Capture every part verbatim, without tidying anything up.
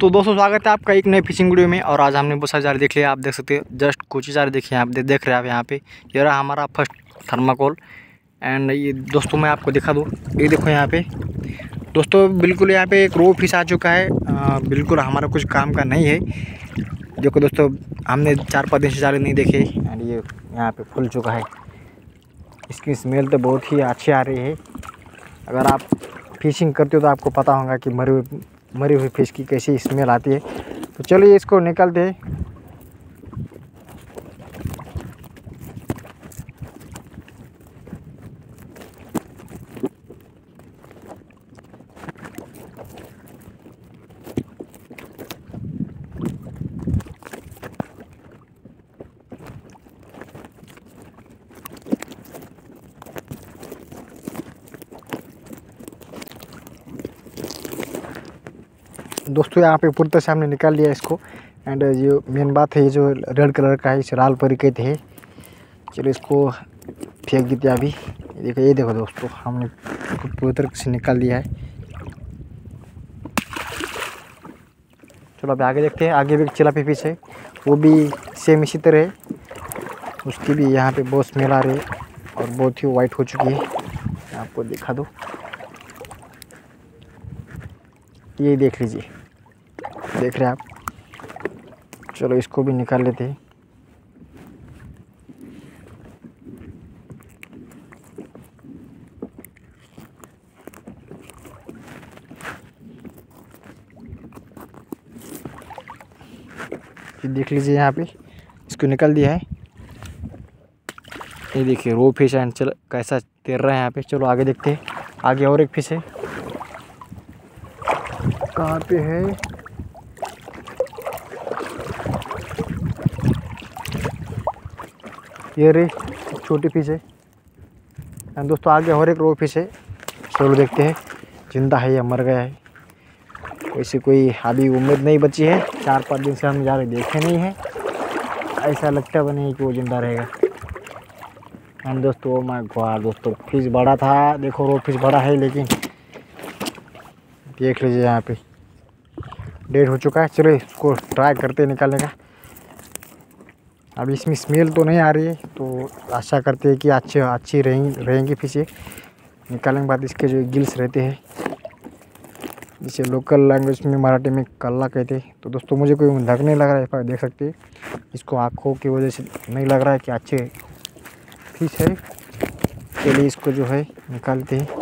तो दोस्तों स्वागत है आपका एक नए फिशिंग वीडियो में। और आज हमने बहुत सारे जार देख लिया, आप देख सकते हैं। जस्ट कुछ ही जार देखिए, आप दे, देख रहे हैं आप यहाँ पे। ये रहा हमारा फर्स्ट थर्माकोल। एंड ये दोस्तों मैं आपको दिखा दूँ, ये देखो यहाँ पे दोस्तों, बिल्कुल यहाँ पे एक रो फिश आ चुका है। आ, बिल्कुल हमारा कुछ काम का नहीं है। देखो दोस्तों, हमने चार पाँच दिन से जाले नहीं देखे एंड ये यहाँ पे खुल चुका है। इसकी स्मेल तो बहुत ही अच्छी आ रही है। अगर आप फिशिंग करते हो तो आपको पता होगा कि मरी हुई मरी हुई फिश की कैसी स्मेल आती है। तो चलिए इसको निकालते हैं। दोस्तों यहाँ पे पूरी तरह से हमने निकाल लिया इसको। एंड जो मेन बात है, ये जो रेड कलर का है, इसे लाल परी कहते हैं। चलो इसको फेंक देते हैं अभी। ये देखो ये देखो दोस्तों, हमने पूरी तरह से निकाल दिया है। चलो अभी आगे देखते हैं। आगे भी एक चिलापी फिश है, वो भी सेम इसी तरह है। उसकी भी यहाँ पे बहुत स्मेल आ रही है और बहुत ही वाइट हो चुकी है। मैं आपको दिखा दूँ, ये देख लीजिए, देख रहे हैं आप। चलो इसको भी निकाल लेते हैं। ये देख लीजिए यहाँ पे, इसको निकाल दिया है। ये देखिए रो फिश एंड चल कैसा तैर रहा है यहाँ पे। चलो आगे देखते हैं। आगे और एक फिश है, कहाँ पे है? ये रे छोटी फिश है। एंड दोस्तों आगे और एक रो फिश है। चलो देखते हैं जिंदा है या मर गया है। वैसे कोई अभी उम्मीद नहीं बची है, चार पाँच दिन से हम ज़्यादा देखे नहीं हैं। ऐसा लगता बने कि वो जिंदा रहेगा। एंड दोस्तों ओ माय गॉड दोस्तों, फिश बड़ा था। देखो रो फिश बड़ा है, लेकिन देख लीजिए यहाँ पे डेड हो चुका है। चलो इसको ट्राई करते हैं निकालने का। अभी इसमें स्मेल तो नहीं आ रही है, तो आशा करते हैं कि अच्छे अच्छी रहेंगी रहेंगी फिश। निकालने के बाद इसके जो गिल्स रहते हैं, जिसे लोकल लैंग्वेज में मराठी में कल्ला कहते हैं। तो दोस्तों मुझे कोई धक नहीं लग रहा है, पर देख सकते हैं इसको आँखों की वजह से नहीं लग रहा है कि अच्छे फिश है। चलिए इसको जो है निकालते हैं।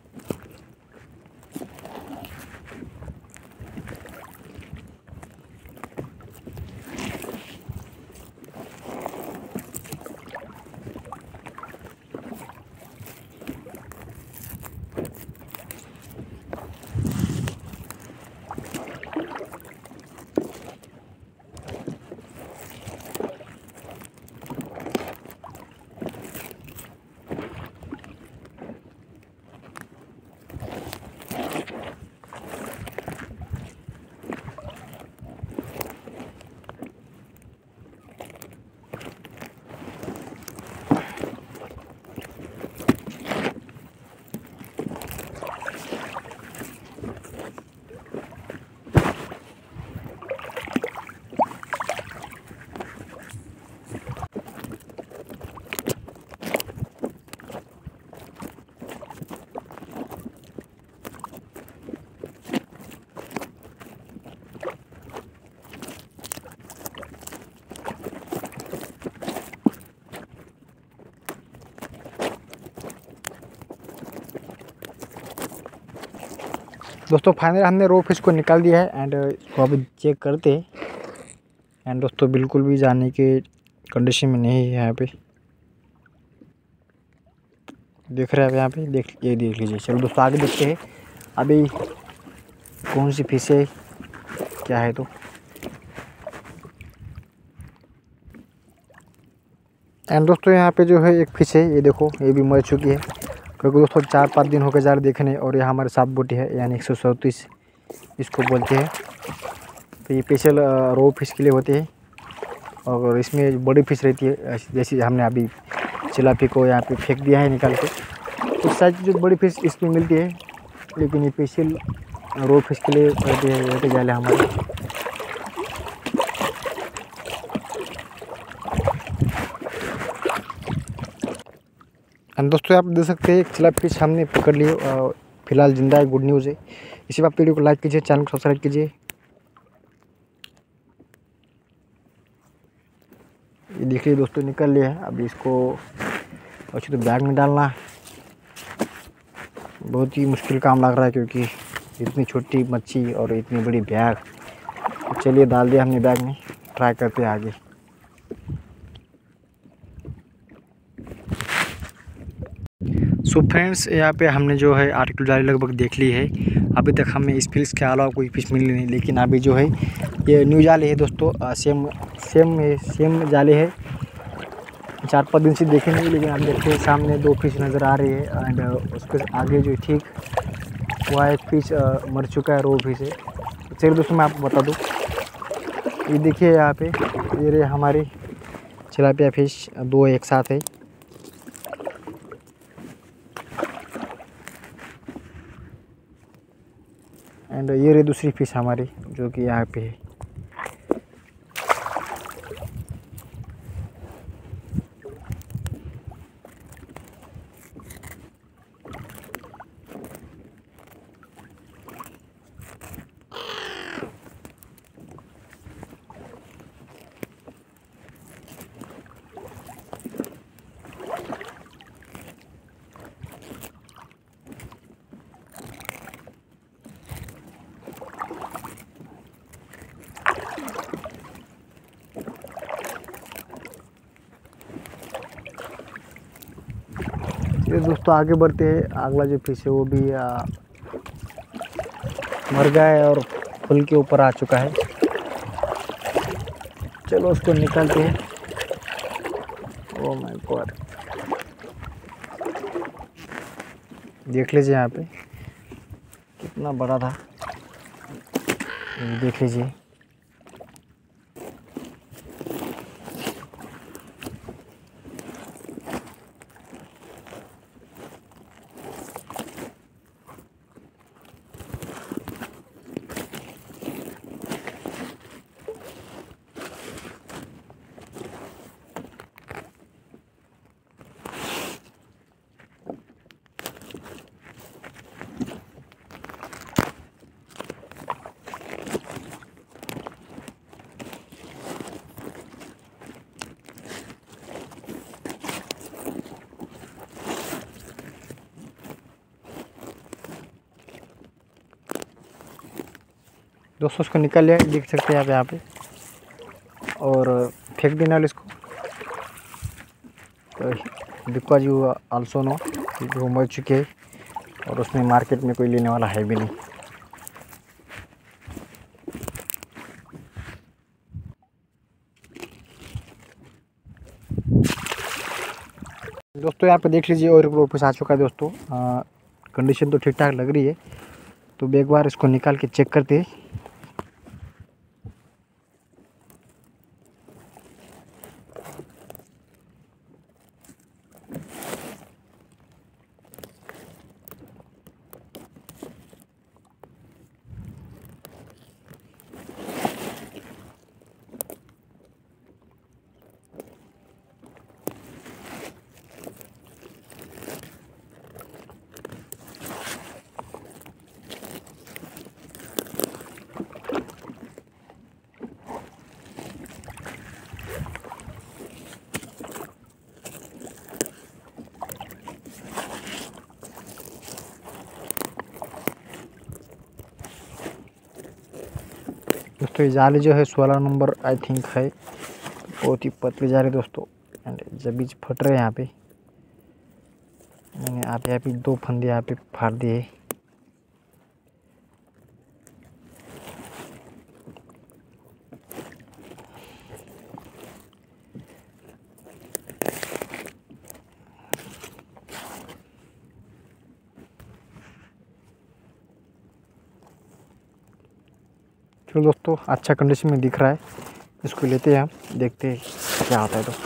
दोस्तों फाइनली हमने रो फिश को निकाल दिया है। एंड इसको अभी चेक करते हैं। एंड दोस्तों बिल्कुल भी जाने के कंडीशन में नहीं है यहाँ पे। देख रहे हैं आप यहाँ पे, देख ये देख लीजिए। चलो दोस्तों आगे देखते हैं अभी कौन सी फिश है, क्या है। तो एंड दोस्तों यहाँ पे जो है एक फिश है, ये देखो ये भी मर चुकी है। क्योंकि दोस्तों चार पाँच दिन हो गए जार देखने। और ये हमारे सात बोटी है, यानी एक सौ सैंतीस इसको बोलते हैं। तो ये स्पेशल रो फिश के लिए होते हैं। और इसमें बड़ी फिश रहती है, जैसे हमने अभी चिलापी को यहाँ पे फेंक दिया है निकाल के। उस साइज जो बड़ी फिश इसमें मिलती है, लेकिन ये स्पेशल रो फिश के लिए रहते हैं रहते जाले हमारे। एंड दोस्तों आप देख सकते हैं एक चिला फिश हमने पकड़ लिए, फिलहाल जिंदा है, गुड न्यूज़ है। इसी बात वीडियो को लाइक कीजिए, चैनल को सब्सक्राइब कीजिए। ये देखिए दोस्तों निकल लिया है। अभी इसको अच्छी तो बैग में डालना बहुत ही मुश्किल काम लग रहा है, क्योंकि इतनी छोटी मच्छी और इतनी बड़ी बैग। तो चलिए डाल दिया हमने बैग में, ट्राई करते हैं आगे। सो फ्रेंड्स यहाँ पे हमने जो है आठ किलो जाली लगभग देख ली है। अभी तक हमें इस फिश के अलावा कोई फिश मिली नहीं, लेकिन अभी जो है ये न्यू जाली है दोस्तों। सेम सेम सेम जाली है, चार पाँच दिन से देखे नहीं, लेकिन आप देखते हैं सामने दो फिश नज़र आ रही है। एंड उसके आगे जो ठीक वहाँ एक फिश मर चुका है, रो फिश है। चलिए दोस्तों मैं आपको बता दूँ, ये देखिए यहाँ पे ये रही हमारी चिलापिया फिश, दो एक साथ है। एंड ये रही दूसरी फिश हमारी जो कि यहाँ पे है। ये दोस्तों आगे बढ़ते हैं। अगला जो फिश है वो भी आ, मर गया है और फुल के ऊपर आ चुका है। चलो उसको निकालते हैं। ओह माय गॉड, देख लीजिए यहाँ पे कितना बड़ा था, देख लीजिए। दोस्तों उसको निकाल लिया, देख सकते हैं आप यहाँ पे, और फेंक देना इसको। तो बिकॉज यू आल्सो नो क्योंकि वो मर चुके हैं और उसमें मार्केट में कोई लेने वाला है भी नहीं। दोस्तों यहाँ पे देख लीजिए और वापस आ चुका है दोस्तों। कंडीशन तो ठीक ठाक लग रही है, तो एक बार इसको निकाल के चेक करते हैं। दोस्तों ये जाली जो है सोलह नंबर आई थिंक है, बहुत ही पतली जाली दोस्तों। एंड जब बीच फट रहे हैं यहाँ पे, मैंने आप यहाँ पे दो फंदे यहाँ पे फाड़ दिए। चलो दोस्तों अच्छा कंडीशन में दिख रहा है, इसको लेते हैं हम, देखते हैं क्या आता है। तो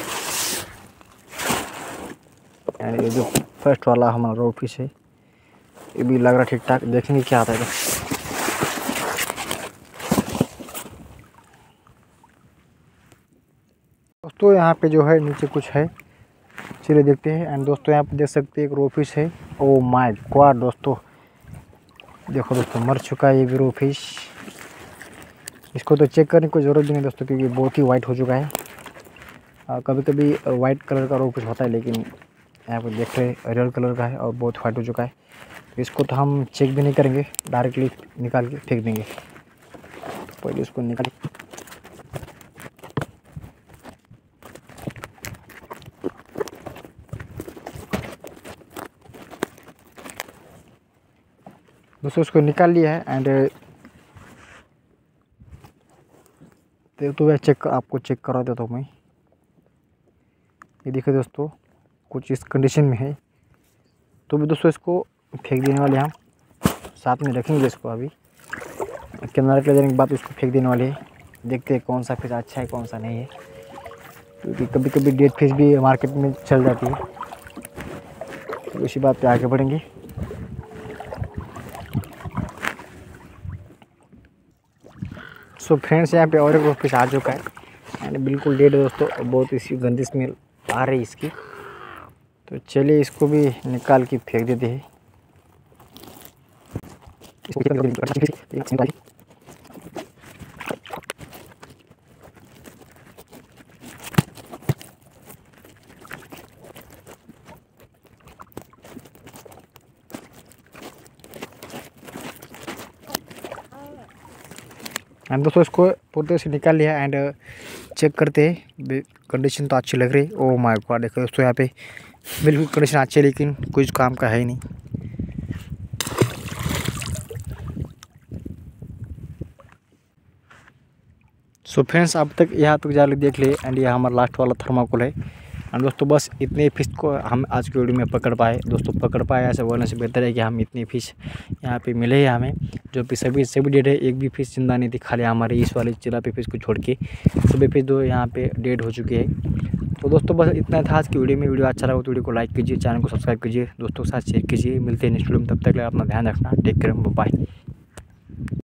एंड ये जो फर्स्ट वाला हमारा रो फिश है ये भी लग रहा ठीक ठाक, देखेंगे क्या आता है। तो दोस्तों यहाँ पे जो है नीचे कुछ है, चलिए देखते हैं। एंड दोस्तों यहाँ पे देख सकते हैं एक रो फिश है। ओ माय गॉड दोस्तों, देखो दोस्तों मर चुका है ये भी रो फिश। इसको तो चेक करने की कोई ज़रूरत भी नहीं दोस्तों, क्योंकि बहुत ही वाइट हो चुका है। आ, कभी कभी वाइट कलर का रो फिश होता है, लेकिन यहाँ पर देख रहे रियल कलर का है और बहुत वाइट हो चुका है। इसको तो हम चेक भी नहीं करेंगे, डायरेक्टली निकाल के फेंक देंगे। पहले इसको निकाल दोस्तों इसको निकाल लिया है। एंड तो वह चेक आपको चेक करा देता हूँ मैं। ये देखिए दोस्तों कुछ इस कंडीशन में है। तो भी दोस्तों इसको फेंक देने वाले हम, साथ में रखेंगे इसको। अभी किनारे ले जाने के बाद उसको फेंक देने वाले हैं। देखते हैं कौन सा फिश अच्छा है कौन सा नहीं है, क्योंकि कभी कभी डेड फिश भी मार्केट में चल जाती है। तो उसी बात पे आगे बढ़ेंगे। सो फ्रेंड्स यहाँ पे और एक फिश आ चुका है एंड बिल्कुल डेड दोस्तों, बहुत इसी गंदी स्मेल आ रही है इसकी। तो चलिए इसको भी निकाल के फेंक देते हैं। एंड दोस्तों इसको पूरे से निकाल लिया एंड चेक करते हैं। कंडीशन तो अच्छी लग रही है। ओ माय गॉड देखो दोस्तों यहाँ पे बिल्कुल कंडीशन अच्छी है, लेकिन कुछ काम का है ही नहीं। सो फ्रेंड्स अब तक यहाँ तक जाल देख लिए एंड ये हमारा लास्ट वाला थर्माकोल है। एंड दोस्तों बस इतने फिश को हम आज की वीडियो में पकड़ पाए दोस्तों, पकड़ पाए ऐसे बोलने से बेहतर है कि हम इतने फिश यहाँ पे मिले हैं हमें, जो कि सभी सभी डेड है। एक भी फिश जिंदा नहीं थी, खाली हमारे इस वाले चिलापी फिश को छोड़ के सभी फिश दो यहाँ पे डेड हो चुके हैं। तो दोस्तों बस इतना था आज की वीडियो में। वीडियो अच्छा लगा तो वीडियो को लाइक कीजिए, चैनल को सब्सक्राइब कीजिए, दोस्तों के साथ शेयर कीजिए। मिलते हैं नेक्स्ट वीडियो में, तब तक अपना ध्यान रखना। Take care, bye.